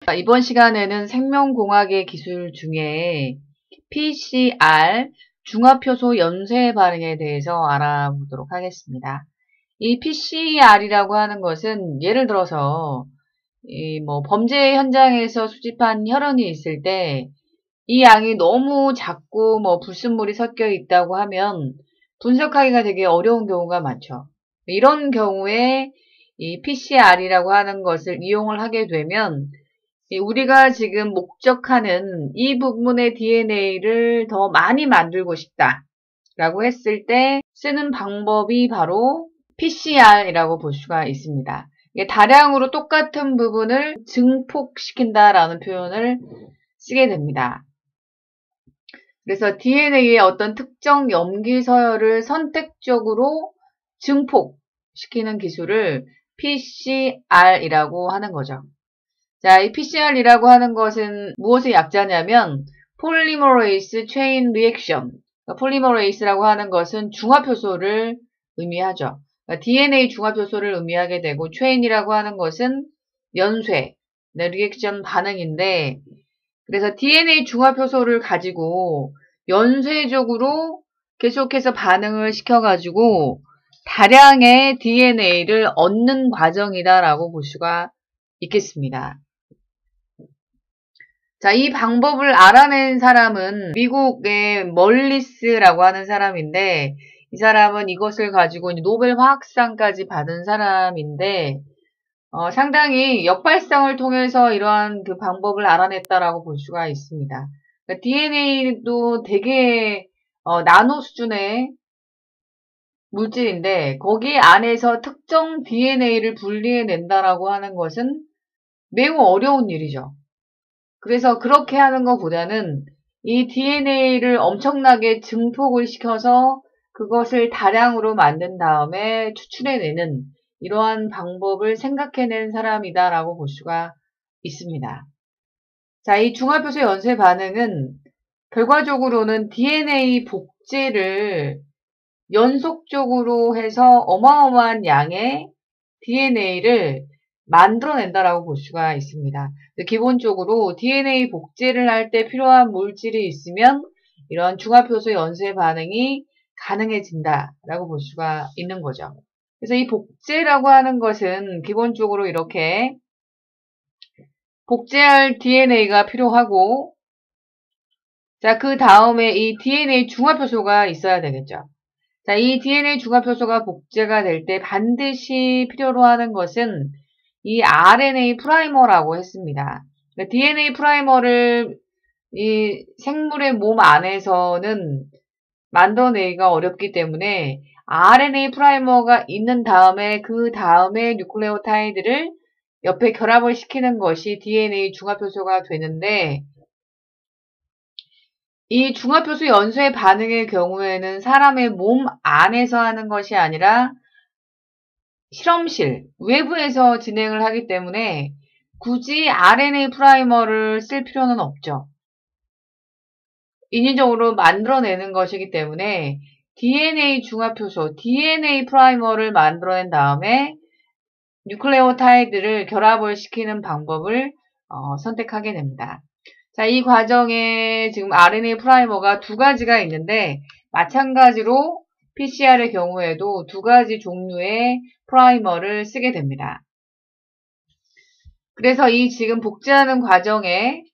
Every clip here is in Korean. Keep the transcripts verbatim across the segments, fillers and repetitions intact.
이번 시간에는 생명공학의 기술 중에 피씨알, 중화효소 연쇄 반응에 대해서 알아보도록 하겠습니다. 이 피씨알이라고 하는 것은 예를 들어서 이 뭐 범죄 현장에서 수집한 혈흔이 있을 때 이 양이 너무 작고 뭐 불순물이 섞여 있다고 하면 분석하기가 되게 어려운 경우가 많죠. 이런 경우에 이 피씨알이라고 하는 것을 이용을 하게 되면 우리가 지금 목적하는 이 부분의 디엔에이를 더 많이 만들고 싶다 라고 했을 때 쓰는 방법이 바로 피씨알이라고 볼 수가 있습니다. 다량으로 똑같은 부분을 증폭시킨다 라는 표현을 쓰게 됩니다. 그래서 디엔에이의 어떤 특정 염기 서열을 선택적으로 증폭시키는 기술을 피씨알이라고 하는 거죠. 자, 이 피씨알이라고 하는 것은 무엇의 약자냐면 폴리머레이스 체인 리액션. 그러니까 폴리머레이스라고 하는 것은 중합효소를 의미하죠. 그러니까 디엔에이 중합효소를 의미하게 되고 체인이라고 하는 것은 연쇄, 네, 리액션 반응인데 그래서 디엔에이 중합효소를 가지고 연쇄적으로 계속해서 반응을 시켜가지고 다량의 디엔에이를 얻는 과정이다라고 볼 수가 있겠습니다. 자, 이 방법을 알아낸 사람은 미국의 멀리스라고 하는 사람인데 이 사람은 이것을 가지고 노벨 화학상까지 받은 사람인데 어, 상당히 역발상을 통해서 이러한 그 방법을 알아냈다라고 볼 수가 있습니다. 그러니까 디엔에이도 되게 어, 나노 수준의 물질인데 거기 안에서 특정 디엔에이를 분리해낸다라고 하는 것은 매우 어려운 일이죠. 그래서 그렇게 하는 것보다는 이 디엔에이를 엄청나게 증폭을 시켜서 그것을 다량으로 만든 다음에 추출해내는 이러한 방법을 생각해낸 사람이다라고 볼 수가 있습니다. 자, 이 중합효소 연쇄 반응은 결과적으로는 디엔에이 복제를 연속적으로 해서 어마어마한 양의 디엔에이를 만들어낸다라고 볼 수가 있습니다. 기본적으로 디엔에이 복제를 할 때 필요한 물질이 있으면 이런 중합효소 연쇄 반응이 가능해진다라고 볼 수가 있는 거죠. 그래서 이 복제라고 하는 것은 기본적으로 이렇게 복제할 디엔에이가 필요하고 자, 그 다음에 이 디엔에이 중합효소가 있어야 되겠죠. 자, 이 디엔에이 중합효소가 복제가 될 때 반드시 필요로 하는 것은 이 알엔에이 프라이머라고 했습니다. 그러니까 디엔에이 프라이머를 이 생물의 몸 안에서는 만들어내기가 어렵기 때문에 알엔에이 프라이머가 있는 다음에 그 다음에 뉴클레오타이드를 옆에 결합을 시키는 것이 디엔에이 중합효소가 되는데 이 중합효소 연쇄 반응의 경우에는 사람의 몸 안에서 하는 것이 아니라 실험실, 외부에서 진행을 하기 때문에 굳이 알엔에이 프라이머를 쓸 필요는 없죠. 인위적으로 만들어내는 것이기 때문에 디엔에이 중합효소, 디엔에이 프라이머를 만들어낸 다음에 뉴클레오타이드를 결합을 시키는 방법을 어, 선택하게 됩니다. 자, 이 과정에 지금 알엔에이 프라이머가 두 가지가 있는데 마찬가지로 피씨알의 경우에도 두 가지 종류의 프라이머를 쓰게 됩니다. 그래서 이 지금 복제하는 과정에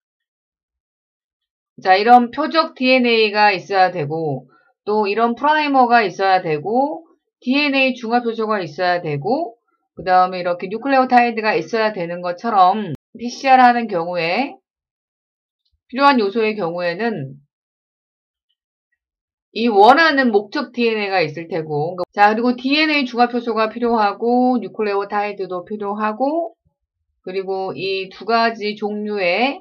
자, 이런 표적 디엔에이가 있어야 되고 또 이런 프라이머가 있어야 되고 디엔에이 중합효소가 있어야 되고 그 다음에 이렇게 뉴클레오타이드가 있어야 되는 것처럼 피씨알 하는 경우에 필요한 요소의 경우에는 이 원하는 목적 디엔에이가 있을 테고 자, 그리고 디엔에이 중합효소가 필요하고 뉴클레오타이드도 필요하고 그리고 이 두 가지 종류의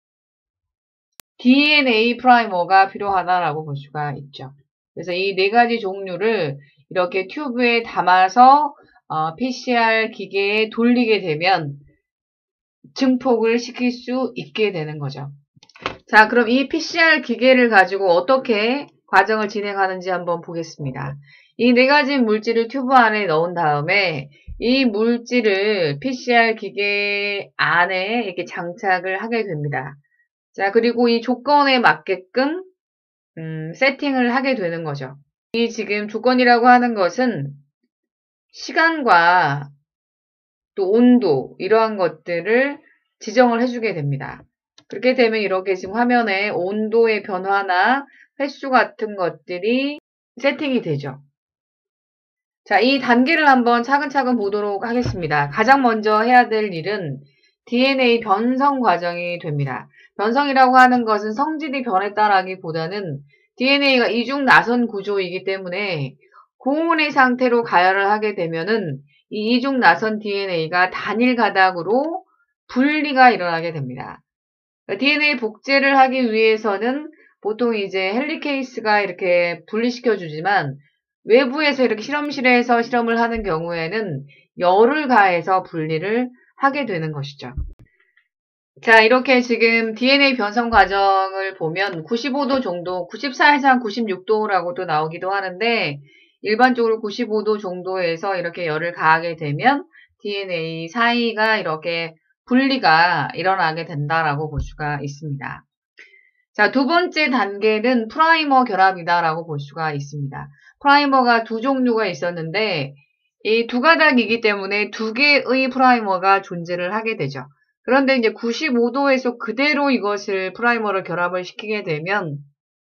디엔에이 프라이머가 필요하다라고 볼 수가 있죠. 그래서 이 네 가지 종류를 이렇게 튜브에 담아서 어, 피씨알 기계에 돌리게 되면 증폭을 시킬 수 있게 되는 거죠. 자, 그럼 이 피씨알 기계를 가지고 어떻게 과정을 진행하는지 한번 보겠습니다. 이 네 가지 물질을 튜브 안에 넣은 다음에 이 물질을 피씨알 기계 안에 이렇게 장착을 하게 됩니다. 자, 그리고 이 조건에 맞게끔 음, 세팅을 하게 되는 거죠. 이 지금 조건이라고 하는 것은 시간과 또 온도 이러한 것들을 지정을 해주게 됩니다. 그렇게 되면 이렇게 지금 화면에 온도의 변화나 횟수 같은 것들이 세팅이 되죠. 자, 이 단계를 한번 차근차근 보도록 하겠습니다. 가장 먼저 해야 될 일은 디엔에이 변성 과정이 됩니다. 변성이라고 하는 것은 성질이 변했다라기보다는 디엔에이가 이중 나선 구조이기 때문에 고온의 상태로 가열을 하게 되면은 이 이중 나선 디엔에이가 단일 가닥으로 분리가 일어나게 됩니다. 디엔에이 복제를 하기 위해서는 보통 이제 헬리케이스가 이렇게 분리시켜 주지만 외부에서 이렇게 실험실에서 실험을 하는 경우에는 열을 가해서 분리를 하게 되는 것이죠. 자, 이렇게 지금 디엔에이 변성 과정을 보면 구십오 도 정도, 구십사에서 한 구십육 도라고도 나오기도 하는데 일반적으로 구십오 도 정도에서 이렇게 열을 가하게 되면 디엔에이 사이가 이렇게 분리가 일어나게 된다라고 볼 수가 있습니다. 자, 두 번째 단계는 프라이머 결합이다라고 볼 수가 있습니다. 프라이머가 두 종류가 있었는데 이 두 가닥이기 때문에 두 개의 프라이머가 존재를 하게 되죠. 그런데 이제 구십오 도에서 그대로 이것을 프라이머를 결합을 시키게 되면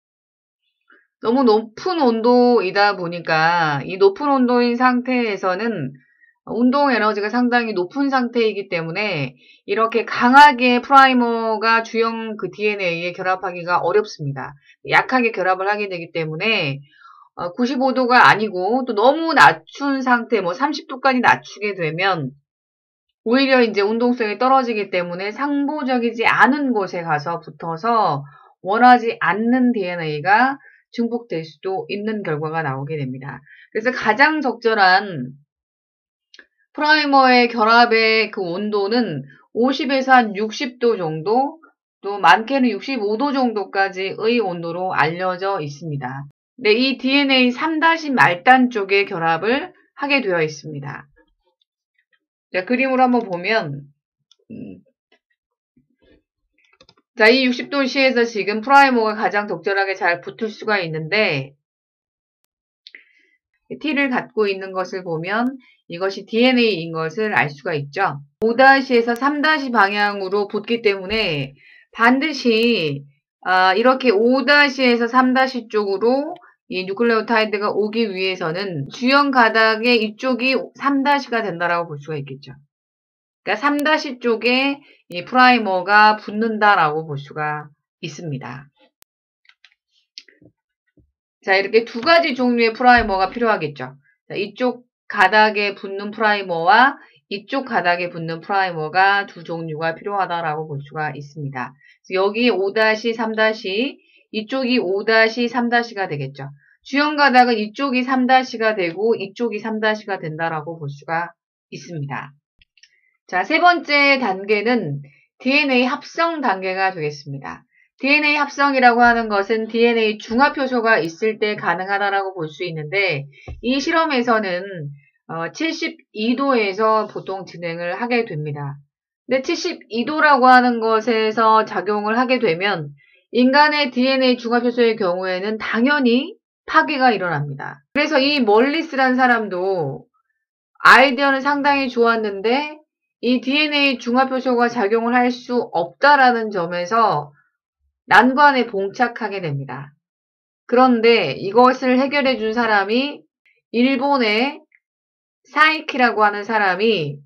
너무 높은 온도이다 보니까 이 높은 온도인 상태에서는 운동 에너지가 상당히 높은 상태이기 때문에 이렇게 강하게 프라이머가 주형 그 디엔에이에 결합하기가 어렵습니다. 약하게 결합을 하게 되기 때문에 구십오 도가 아니고 또 너무 낮춘 상태, 뭐 삼십 도까지 낮추게 되면 오히려 이제 운동성이 떨어지기 때문에 상보적이지 않은 곳에 가서 붙어서 원하지 않는 디엔에이가 증폭될 수도 있는 결과가 나오게 됩니다. 그래서 가장 적절한 프라이머의 결합의 그 온도는 오십에서 한 육십 도 정도, 또 많게는 육십오 도 정도까지의 온도로 알려져 있습니다. 네, 이 디엔에이 삼 말단 쪽에 결합을 하게 되어 있습니다. 자, 그림으로 한번 보면 음, 자, 이 육십 도씨에서 지금 프라이머가 가장 적절하게 잘 붙을 수가 있는데 T를 갖고 있는 것을 보면 이것이 디엔에이인 것을 알 수가 있죠. 오에서 삼 방향으로 붙기 때문에 반드시 아, 이렇게 오에서 삼 쪽으로 이 뉴클레오타이드가 오기 위해서는 주형 가닥의 이쪽이 삼 가 된다라고 볼 수가 있겠죠. 그러니까 삼 쪽에 이 프라이머가 붙는다라고 볼 수가 있습니다. 자, 이렇게 두 가지 종류의 프라이머가 필요하겠죠. 자, 이쪽 가닥에 붙는 프라이머와 이쪽 가닥에 붙는 프라이머가 두 종류가 필요하다라고 볼 수가 있습니다. 여기 오 삼 이쪽이 오 삼 가 되겠죠. 주형 가닥은 이쪽이 삼 가 되고 이쪽이 삼 가 된다라고 볼 수가 있습니다. 자, 세 번째 단계는 디엔에이 합성 단계가 되겠습니다. 디엔에이 합성이라고 하는 것은 디엔에이 중합효소가 있을 때 가능하다라고 볼 수 있는데 이 실험에서는 어, 칠십이 도에서 보통 진행을 하게 됩니다. 근데 칠십이 도라고 하는 것에서 작용을 하게 되면 인간의 디엔에이 중합효소의 경우에는 당연히 파괴가 일어납니다. 그래서 이 멀리스란 사람도 아이디어는 상당히 좋았는데 이 디엔에이 중합효소가 작용을 할 수 없다라는 점에서 난관에 봉착하게 됩니다. 그런데 이것을 해결해 준 사람이 일본의 사이키라고 하는 사람이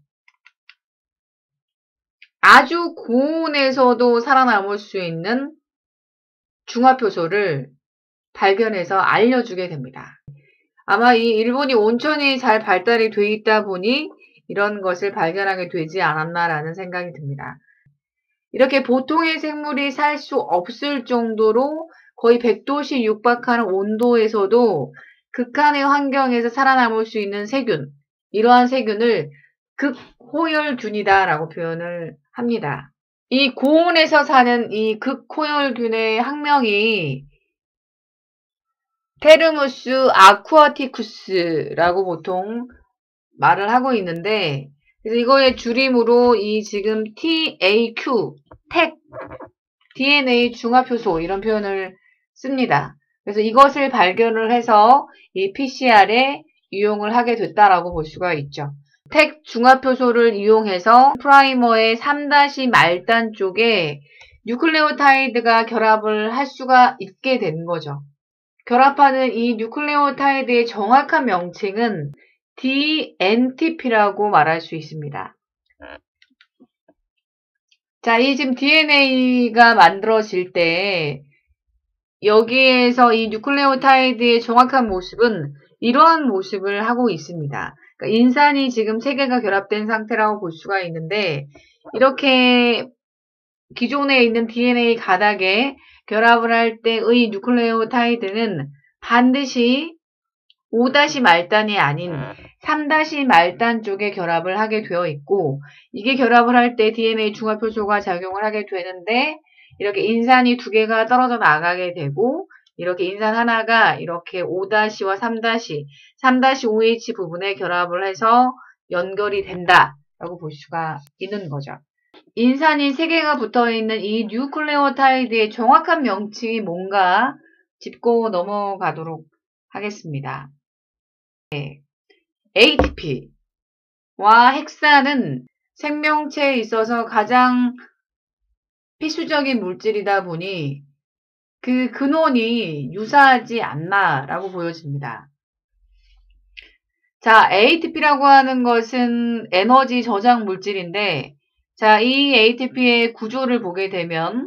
아주 고온에서도 살아남을 수 있는 중합효소를 발견해서 알려주게 됩니다. 아마 이 일본이 온천이 잘 발달이 돼 있다 보니 이런 것을 발견하게 되지 않았나라는 생각이 듭니다. 이렇게 보통의 생물이 살 수 없을 정도로 거의 백 도씨 육박하는 온도에서도 극한의 환경에서 살아남을 수 있는 세균, 이러한 세균을 극호열균이다라고 표현을 합니다. 이 고온에서 사는 이 극호열균의 학명이 테르무스 아쿠아티쿠스라고 보통 말을 하고 있는데, 그래서 이거의 줄임으로 이 지금 티에이큐, 택, 디엔에이 중화효소 이런 표현을 씁니다. 그래서 이것을 발견을 해서 이 피씨알에 이용을 하게 됐다라고 볼 수가 있죠. 택 중화효소를 이용해서 프라이머의 삼 말단 쪽에 뉴클레오타이드가 결합을 할 수가 있게 된 거죠. 결합하는 이 뉴클레오타이드의 정확한 명칭은 디엔티피라고 말할 수 있습니다. 자, 이 지금 디엔에이가 만들어질 때 여기에서 이 뉴클레오타이드의 정확한 모습은 이러한 모습을 하고 있습니다. 그러니까 인산이 지금 세 개가 결합된 상태라고 볼 수가 있는데, 이렇게 기존에 있는 디엔에이 가닥에 결합을 할 때의 뉴클레오타이드는 반드시 오 말단이 아닌 삼 말단 쪽에 결합을 하게 되어 있고, 이게 결합을 할 때 디엔에이 중화효소가 작용을 하게 되는데, 이렇게 인산이 두 개가 떨어져 나가게 되고, 이렇게 인산 하나가 이렇게 오와 삼, 삼 오에이치 부분에 결합을 해서 연결이 된다라고 볼 수가 있는 거죠. 인산이 세 개가 붙어있는 이 뉴클레오타이드의 정확한 명칭이 뭔가 짚고 넘어가도록 하겠습니다. 네. 에이티피와 헥산은 생명체에 있어서 가장 필수적인 물질이다 보니 그 근원이 유사하지 않나라고 보여집니다. 자, 에이티피라고 하는 것은 에너지 저장 물질인데, 자, 이 에이티피의 구조를 보게 되면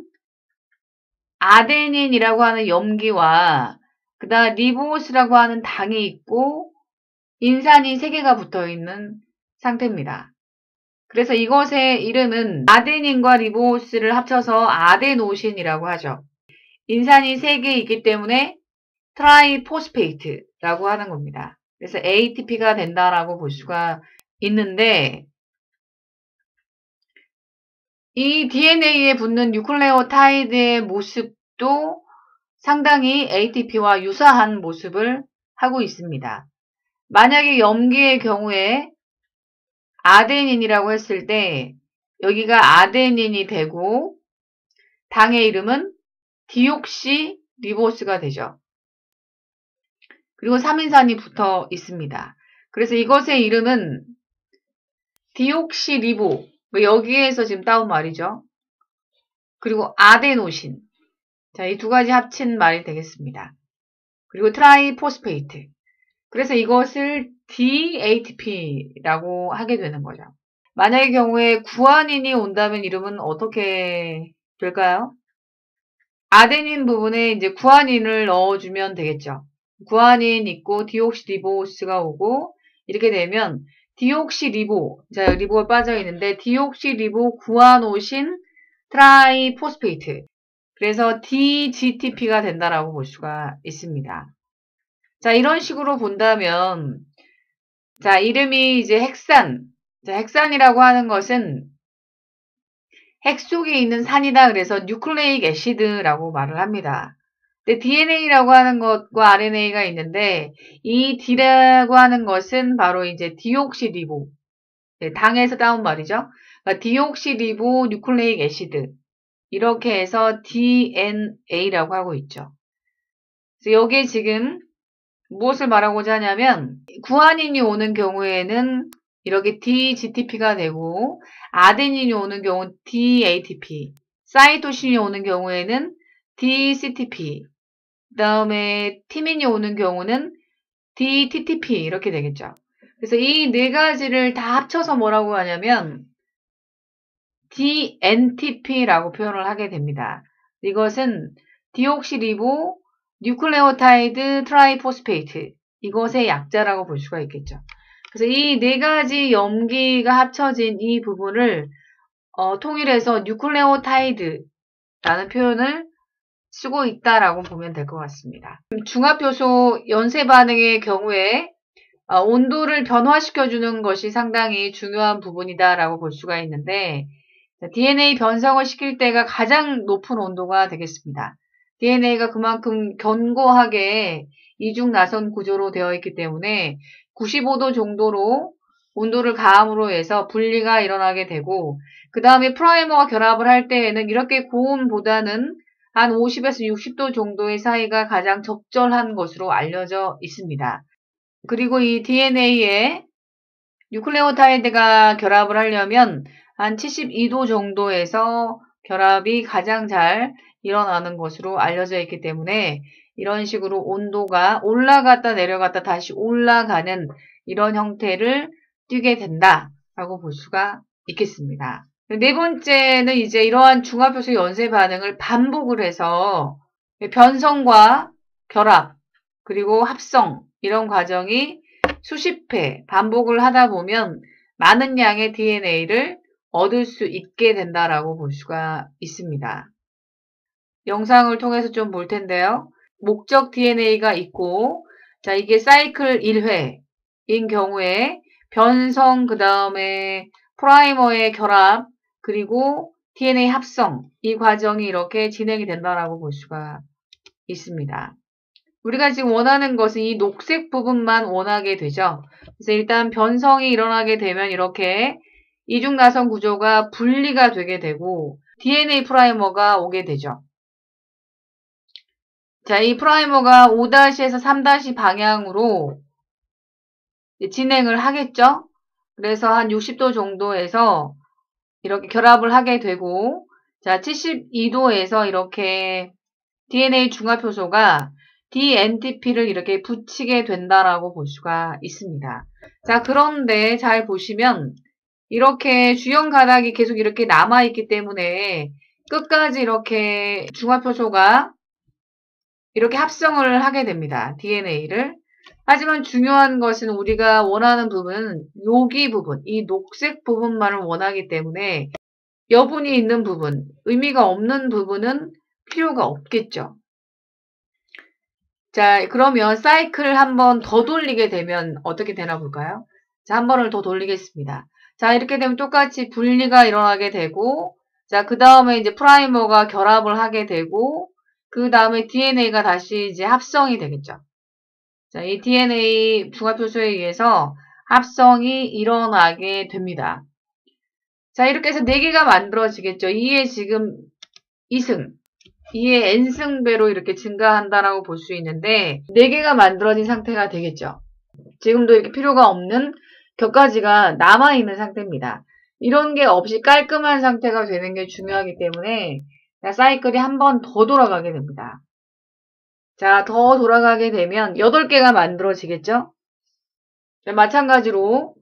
아데닌이라고 하는 염기와 그다음 리보스라고 하는 당이 있고 인산이 세 개가 붙어 있는 상태입니다. 그래서 이것의 이름은 아데닌과 리보스를 합쳐서 아데노신이라고 하죠. 인산이 세 개 있기 때문에 트라이포스페이트라고 하는 겁니다. 그래서 에이티피가 된다라고 볼 수가 있는데, 이 디엔에이에 붙는 뉴클레오타이드의 모습도 상당히 에이티피와 유사한 모습을 하고 있습니다. 만약에 염기의 경우에 아데닌이라고 했을 때 여기가 아데닌이 되고 당의 이름은 디옥시 리보스가 되죠. 그리고 삼 인산이 붙어 있습니다. 그래서 이것의 이름은 디옥시 리보, 여기에서 지금 따온 말이죠. 그리고 아데노신. 자, 이 두 가지 합친 말이 되겠습니다. 그리고 트라이포스페이트. 그래서 이것을 디에이티피라고 하게 되는 거죠. 만약의 경우에 구아닌이 온다면 이름은 어떻게 될까요? 아데닌 부분에 이제 구아닌을 넣어주면 되겠죠. 구아닌 있고 디옥시리보스가 오고 이렇게 되면 디옥시리보, 자 리보가 빠져 있는데 디옥시리보 구아노신 트라이포스페이트. 그래서 디지티피가 된다라고 볼 수가 있습니다. 자, 이런 식으로 본다면, 자, 이름이 이제 헥산. 자, 헥산이라고 하는 것은 핵 속에 있는 산이다. 그래서 뉴클레익 애시드라고 말을 합니다. 근데 디엔에이라고 하는 것과 알엔에이가 있는데, 이 D라고 하는 것은 바로 이제 디옥시리보. 네, 당에서 따온 말이죠. 그러니까 디옥시리보 뉴클레익 애시드. 이렇게 해서 디엔에이라고 하고 있죠. 그래서 여기에 지금 무엇을 말하고자 하냐면 구아닌이 오는 경우에는 이렇게 디지티피가 되고 아데닌이 오는 경우 디에이티피, 사이토신이 오는 경우에는 디씨티피, 그 다음에 티민이 오는 경우는 디티티피 이렇게 되겠죠. 그래서 이 네 가지를 다 합쳐서 뭐라고 하냐면 디엔티피라고 표현을 하게 됩니다. 이것은 디옥시리보 뉴클레오타이드 트라이포스페이트, 이것의 약자라고 볼 수가 있겠죠. 그래서 이 네 가지 염기가 합쳐진 이 부분을 어, 통일해서 뉴클레오타이드라는 표현을 쓰고 있다라고 보면 될 것 같습니다. 중합효소 연쇄 반응의 경우에 어, 온도를 변화시켜주는 것이 상당히 중요한 부분이다라고 볼 수가 있는데, 디엔에이 변성을 시킬 때가 가장 높은 온도가 되겠습니다. 디엔에이가 그만큼 견고하게 이중 나선 구조로 되어 있기 때문에 구십오 도 정도로 온도를 가함으로 해서 분리가 일어나게 되고, 그 다음에 프라이머와 결합을 할 때에는 이렇게 고온보다는 한 오십에서 육십 도 정도의 사이가 가장 적절한 것으로 알려져 있습니다. 그리고 이 디엔에이에 뉴클레오타이드가 결합을 하려면 한 칠십이 도 정도에서 결합이 가장 잘 일어나는 것으로 알려져 있기 때문에 이런 식으로 온도가 올라갔다 내려갔다 다시 올라가는 이런 형태를 띠게 된다라고 볼 수가 있겠습니다. 네 번째는 이제 이러한 중화표소 연쇄 반응을 반복을 해서 변성과 결합 그리고 합성 이런 과정이 수십 회 반복을 하다 보면 많은 양의 디엔에이를 얻을 수 있게 된다라고 볼 수가 있습니다. 영상을 통해서 좀 볼 텐데요. 목적 디엔에이가 있고, 자, 이게 사이클 일 회인 경우에 변성, 그 다음에 프라이머의 결합, 그리고 디엔에이 합성, 이 과정이 이렇게 진행이 된다라고 볼 수가 있습니다. 우리가 지금 원하는 것은 이 녹색 부분만 원하게 되죠. 그래서 일단 변성이 일어나게 되면 이렇게 이중나선 구조가 분리가 되게 되고 디엔에이 프라이머가 오게 되죠. 자, 이 프라이머가 오에서 삼 방향으로 진행을 하겠죠. 그래서 한 육십 도 정도에서 이렇게 결합을 하게 되고, 자, 칠십이 도에서 이렇게 디엔에이 중화표소가 디엔티피를 이렇게 붙이게 된다라고 볼 수가 있습니다. 자, 그런데 잘 보시면 이렇게 주연 가닥이 계속 이렇게 남아있기 때문에 끝까지 이렇게 중화표소가 이렇게 합성을 하게 됩니다. 디엔에이를. 하지만 중요한 것은 우리가 원하는 부분은 여기 부분, 이 녹색 부분만을 원하기 때문에 여분이 있는 부분, 의미가 없는 부분은 필요가 없겠죠. 자, 그러면 사이클을 한 번 더 돌리게 되면 어떻게 되나 볼까요? 자, 한 번을 더 돌리겠습니다. 자, 이렇게 되면 똑같이 분리가 일어나게 되고, 자, 그 다음에 이제 프라이머가 결합을 하게 되고, 그 다음에 디엔에이가 다시 이제 합성이 되겠죠. 자, 이 디엔에이 중화표소에 의해서 합성이 일어나게 됩니다. 자, 이렇게 해서 네 개가 만들어지겠죠. 이에 지금 이승, 이에 n승배로 이렇게 증가한다라고 볼 수 있는데 네 개가 만들어진 상태가 되겠죠. 지금도 이렇게 필요가 없는 몇 가지가 남아있는 상태입니다. 이런 게 없이 깔끔한 상태가 되는 게 중요하기 때문에 사이클이 한 번 더 돌아가게 됩니다. 자, 더 돌아가게 되면 여덟 개가 만들어지겠죠? 자, 마찬가지로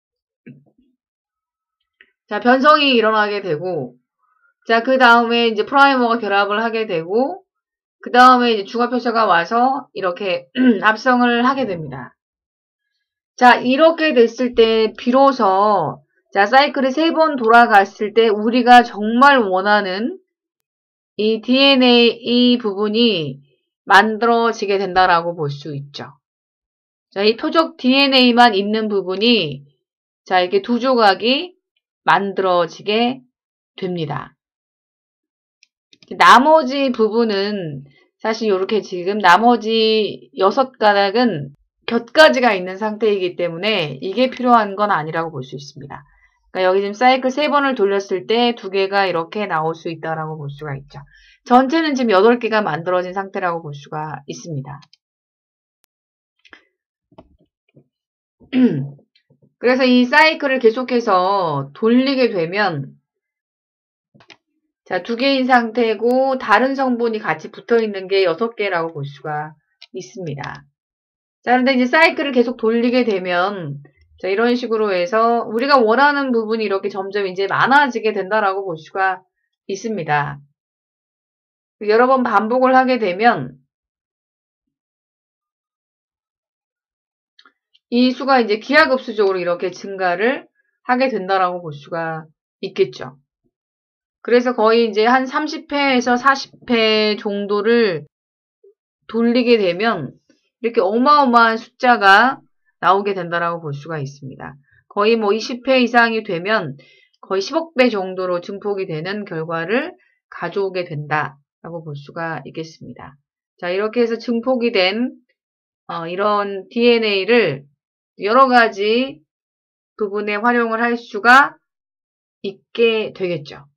자, 변성이 일어나게 되고, 자, 그 다음에 이제 프라이머가 결합을 하게 되고, 그 다음에 이제 중화표소가 와서 이렇게 합성을 하게 됩니다. 자, 이렇게 됐을 때 비로소 자, 사이클이 세 번 돌아갔을 때 우리가 정말 원하는 이 디엔에이 부분이 만들어지게 된다라고 볼 수 있죠. 자, 이 표적 디엔에이만 있는 부분이 자, 이렇게 두 조각이 만들어지게 됩니다. 나머지 부분은 사실 이렇게 지금 나머지 여섯 가닥은 곁가지가 있는 상태이기 때문에 이게 필요한 건 아니라고 볼 수 있습니다. 그러니까 여기 지금 사이클 세 번을 돌렸을 때 두 개가 이렇게 나올 수 있다라고 볼 수가 있죠. 전체는 지금 여덟 개가 만들어진 상태라고 볼 수가 있습니다. 그래서 이 사이클을 계속해서 돌리게 되면 자, 두 개인 상태고 다른 성분이 같이 붙어 있는 게 여섯 개라고 볼 수가 있습니다. 자, 그런데 이제 사이클을 계속 돌리게 되면 자, 이런 식으로 해서 우리가 원하는 부분이 이렇게 점점 이제 많아지게 된다라고 볼 수가 있습니다. 여러 번 반복을 하게 되면 이 수가 이제 기하급수적으로 이렇게 증가를 하게 된다라고 볼 수가 있겠죠. 그래서 거의 이제 한 삼십 회에서 사십 회 정도를 돌리게 되면 이렇게 어마어마한 숫자가 나오게 된다라고 볼 수가 있습니다. 거의 뭐 이십 회 이상이 되면 거의 십억 배 정도로 증폭이 되는 결과를 가져오게 된다라고 볼 수가 있겠습니다. 자, 이렇게 해서 증폭이 된 어, 이런 디엔에이를 여러 가지 부분에 활용을 할 수가 있게 되겠죠.